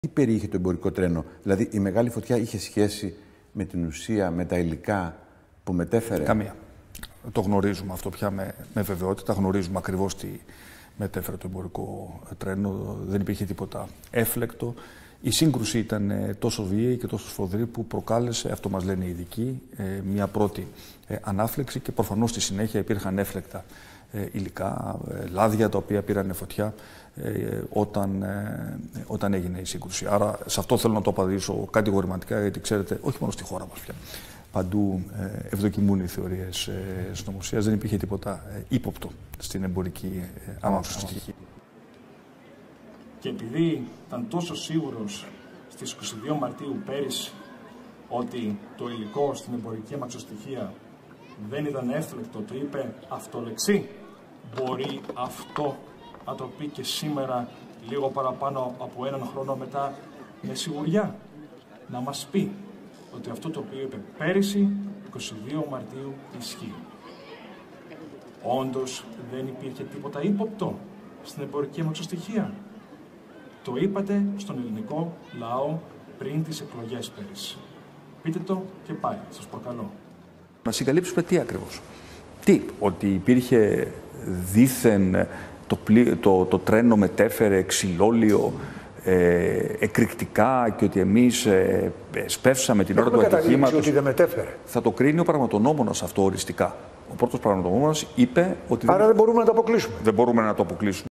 Τι περιείχε το εμπορικό τρένο, δηλαδή η μεγάλη φωτιά είχε σχέση με την ουσία, με τα υλικά που μετέφερε? Καμία. Το γνωρίζουμε αυτό πια με βεβαιότητα. Γνωρίζουμε ακριβώς τι μετέφερε το εμπορικό τρένο. Δεν υπήρχε τίποτα έφλεκτο. Η σύγκρουση ήταν τόσο βίαιη και τόσο σφοδρή που προκάλεσε, αυτό μας λένε οι ειδικοί, μια πρώτη ανάφλεξη και προφανώς στη συνέχεια υπήρχαν έφλεκτα υλικά, λάδια τα οποία πήραν φωτιά όταν έγινε η σύγκρουση. Άρα σε αυτό θέλω να το απαντήσω κατηγορηματικά, γιατί ξέρετε, όχι μόνο στη χώρα μας πια. Παντού ευδοκιμούν οι θεωρίες συνωμοσίας, δεν υπήρχε τίποτα ύποπτο στην εμπορική αμαξοστοιχεία. Και επειδή ήταν τόσο σίγουρος στις 22 Μαρτίου πέρυσι ότι το υλικό στην εμπορική αμαξοστοιχεία δεν ήταν έφλεκτο, το είπε αυτολεξί, μπορεί αυτό να το πει και σήμερα, λίγο παραπάνω από έναν χρόνο μετά, με σιγουριά? Να μας πει ότι αυτό το οποίο είπε πέρυσι, 22 Μαρτίου, ισχύει. Όντως δεν υπήρχε τίποτα ύποπτο στην εμπορική αμαξοστοιχεία. Το είπατε στον ελληνικό λαό πριν τις εκλογές πέρυσι. Πείτε το και πάλι, σας προκαλώ. Να συγκαλύψουμε τι ακριβώς? Τι, ότι υπήρχε δήθεν το τρένο μετέφερε ξυλόλιο εκρηκτικά και ότι εμείς σπεύσαμε την ώρα του ατυχήματος. Ότι δεν μετέφερε. Θα το κρίνει ο πραγματονόμονας αυτό οριστικά. Ο πρώτος πραγματονόμονας είπε ότι. Άρα δεν μπορούμε να το αποκλείσουμε. Δεν μπορούμε να το αποκλείσουμε.